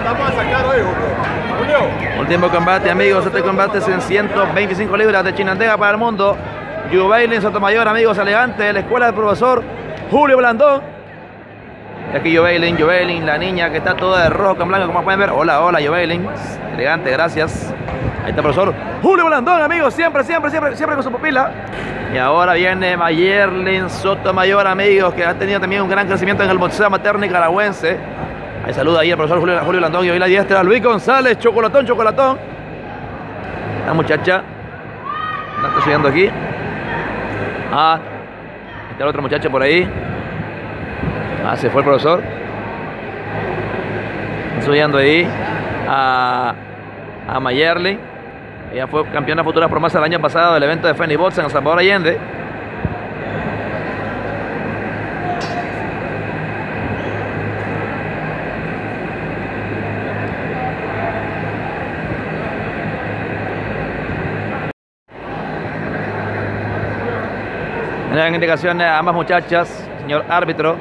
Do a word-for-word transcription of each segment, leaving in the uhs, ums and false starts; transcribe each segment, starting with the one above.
vamos a sacar hoy, Julio. Último combate, amigos. Este combate es en ciento veinticinco libras de Chinandega para el mundo. Juvailin Sotomayor, amigos, elegante de la escuela del profesor Julio Blandón. Y aquí Juvailin, Juvailin, la niña que está toda de rojo con blanco, como pueden ver. Hola, hola, Juvailin. Elegante, gracias. Ahí está el profesor Julio Blandón, amigos. Siempre, siempre, siempre, siempre con su pupila. Y ahora viene Mayerlin Sotomayor, amigos, que ha tenido también un gran crecimiento en el boxeo amateur nicaragüense. Ahí saluda ahí el profesor Julio, Julio Blandón. Y hoy la diestra, Luis González, chocolatón, chocolatón. La muchacha la está subiendo aquí. Ah, está el otro muchacho por ahí. Ah, se fue el profesor. Está subiendo ahí a, a Mayerlin. Ella fue campeona futura promesa el año pasado del evento de Fenny Box en El Salvador Allende. Le dan indicaciones a ambas muchachas, señor árbitro.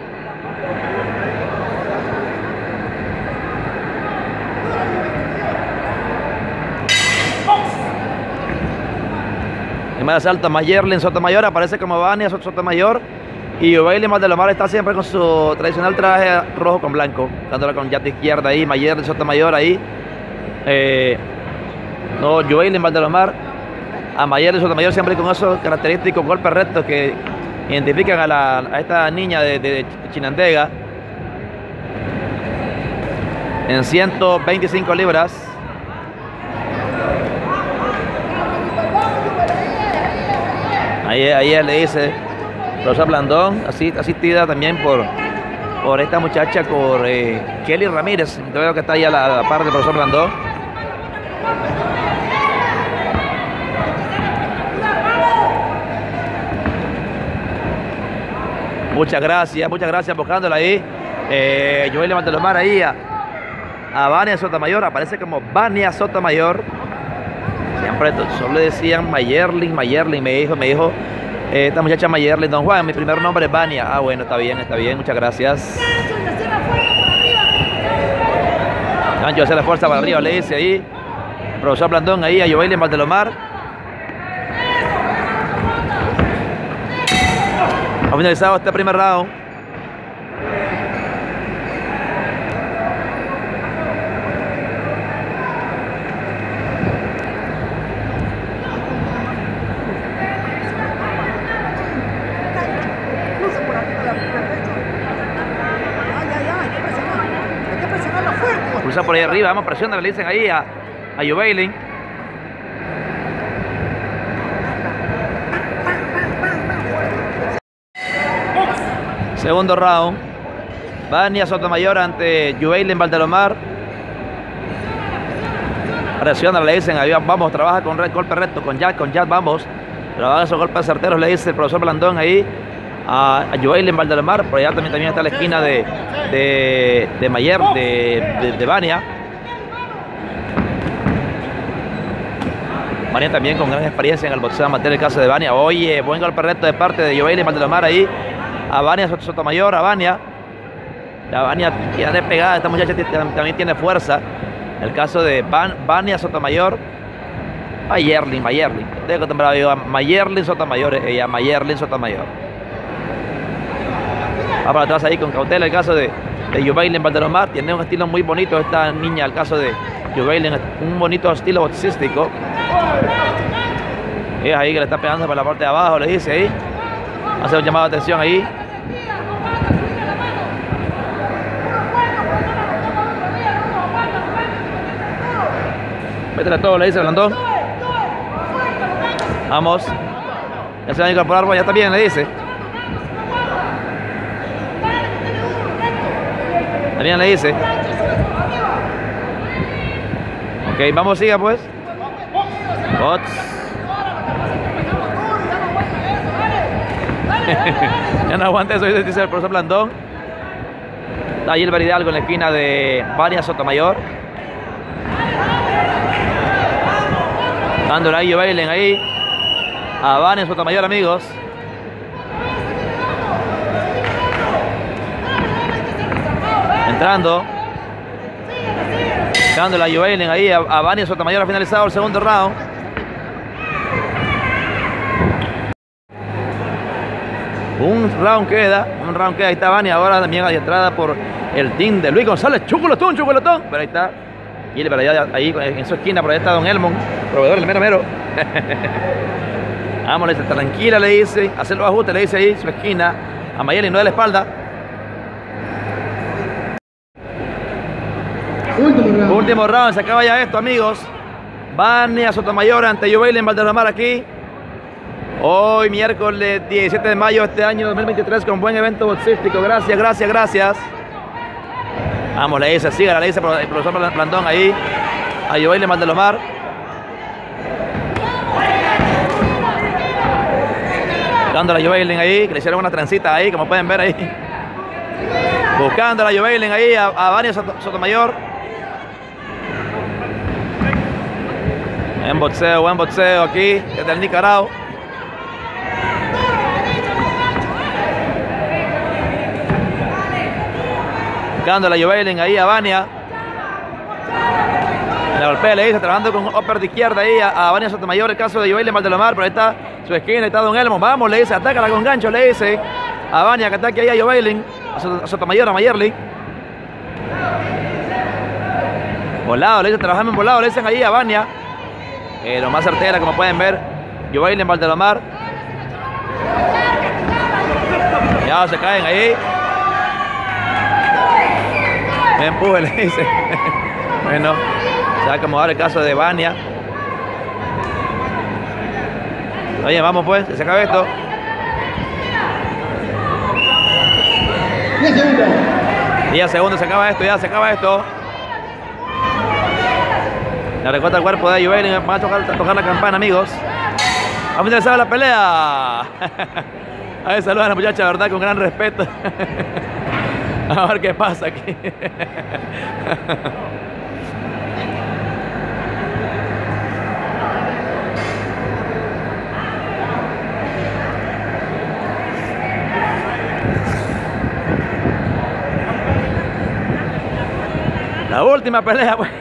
Primer asalto, Mayerlin Sotomayor aparece como Vania Sotomayor. Y Juvailin Valdelomar está siempre con su tradicional traje rojo con blanco, dándola con yate izquierda ahí. Mayerlin Sotomayor ahí. Eh, no, Juvailin Valdelomar. A Mayerlin Sotomayor siempre con esos característicos golpes rectos que identifican a, la, a esta niña de, de Chinandega. En ciento veinticinco libras. Ahí, ahí él le dice, Rosa Blandón, así, asistida también por, por esta muchacha, por eh, Kelly Ramírez. Yo veo que está ahí a la, a la par del profesor Blandón. Muchas gracias, muchas gracias, buscándola ahí. Eh, Juvailin Valdelomar ahí a, a Vania Sotomayor, aparece como Vania Sotomayor. Siempre solo le decían Mayerlin, Mayerlin, me dijo, me dijo eh, esta muchacha Mayerlin, don Juan, mi primer nombre es Vania. Ah, bueno, está bien, está bien, muchas gracias. Gancho, hacer la fuerza para arriba, le dice ahí. El profesor Blandón ahí a Juvailin Valdelomar. Ha finalizado este primer round. Cruza por ahí arriba, vamos, presiona, le dicen ahí a, a Juvailin. Segundo round. Vania Sotomayor ante Juvailin Valdelomar. Presiona, le dicen, ahí vamos, trabaja con red, golpe recto, con jab, con jab, vamos. Trabaja esos golpes certeros, le dice el profesor Blandón ahí a, a Juvailin Valdelomar. Por allá también, también está la esquina de, de, de Mayer, de, de, de Vania. Vania también con gran experiencia en el boxeo amateur, el caso de Vania. Oye, buen golpe recto de parte de Juvailin Valdelomar ahí a Vania Sotomayor, a Vania. La Vania tiene pegada, esta muchacha también tiene fuerza. El caso de Van, Vania Sotomayor. Mayerlin, Mayerlin. Estoy acostumbrado a Mayerlin Sotomayor, ella, Mayerlin Sotomayor. Va para atrás ahí con cautela el caso de, de Juvailin Valdelomar. Tiene un estilo muy bonito esta niña, el caso de Juvailin, un bonito estilo boxístico. Es ahí que le está pegando por la parte de abajo, le dice ahí. Hace un llamado de atención ahí. Métele todo, le dice Blandón. Vamos. Ya se va a incorporar, ya está bien, le dice. Está bien, le dice. Ok, vamos, siga pues. Bots. Ya no aguanta eso, dice el profesor Blandón. Está ahí el Veridalgo en la esquina de Vania Sotomayor. Dándole ahí Juvailin ahí a Vania Sotomayor, amigos. Entrando. Buscando a Jovelin ahí, a, a Vania Sotomayor ha finalizado el segundo round. Un round queda, un round queda, ahí está Vania, ahora también adiestrada por el team de Luis González, chocolatón, chocolatón, pero ahí está, y él, pero allá, ahí en su esquina, por ahí está Don Elmon, proveedor, el mero mero. Vamos, le dice, tranquila, le dice, hacer los ajustes, le dice ahí, su esquina, a Mayeli, no de la espalda. Último round. Último round, se acaba ya esto, amigos. Vania Sotomayor ante Jovelin Valdelomar aquí. Hoy, miércoles diecisiete de mayo de este año dos mil veintitrés, con buen evento boxístico. Gracias, gracias, gracias. Vamos, le dice, siga, le dice el profesor Blandón ahí a Jovelin Valdelomar. Buscando a la Jovelin ahí, que le hicieron una trencita ahí, como pueden ver ahí. Buscando a la Jovelin ahí a, a Vania Sotomayor. Buen boxeo, buen boxeo aquí desde el Nicaragua. Buscando a la Jovelin ahí a Vania. La golpea, le dice, trabajando con upper de izquierda ahí a, a Vania Sotomayor, el caso de Jovelin Valdelomar, pero ahí está su esquina, ahí está Don Elmo. Vamos, le dice, atácala con gancho, le dice a Vania que ataque ahí a Jovelin, a Sotomayor, a Mayerly. Volado, le dice, trabajando en volado, le dicen ahí a Vania. Eh, lo más certera, como pueden ver, Jovelin Valdelomar. Ya se caen ahí. Me empuje, le dice. Bueno, se va a acomodar el caso de Vania. Oye, vamos pues, se acaba esto. diez segundos. diez segundos, se acaba esto, ya se acaba esto. La recorta el cuerpo de Jovelin, va a tocar, a tocar la campana, amigos. Va a finalizar la pelea. A ver, saludan a la muchacha, ¿verdad? Con gran respeto. A ver qué pasa aquí. La última pelea, pues.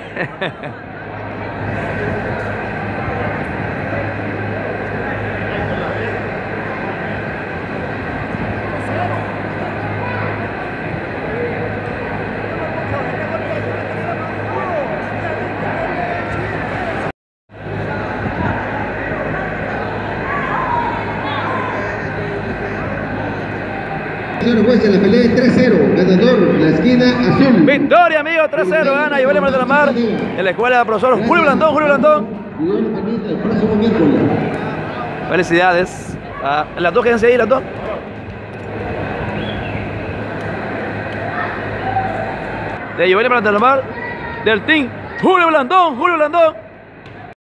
Señor juez, en la pelea tres cero, ganador, la esquina azul. Victoria, amigo, tres cero, gana Jovelin Valdelomar en la escuela del profesor Julio Blandón, Julio Blandón. El próximo miércoles. Felicidades. Ah, las dos, quédense ahí, las dos. De Jovelin Valdelomar, del team Julio Blandón, Julio Blandón.